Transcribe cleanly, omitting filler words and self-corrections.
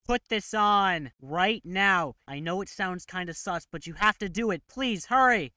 Put this on right now. I know it sounds kind of sus, but you have to do it. Please, hurry.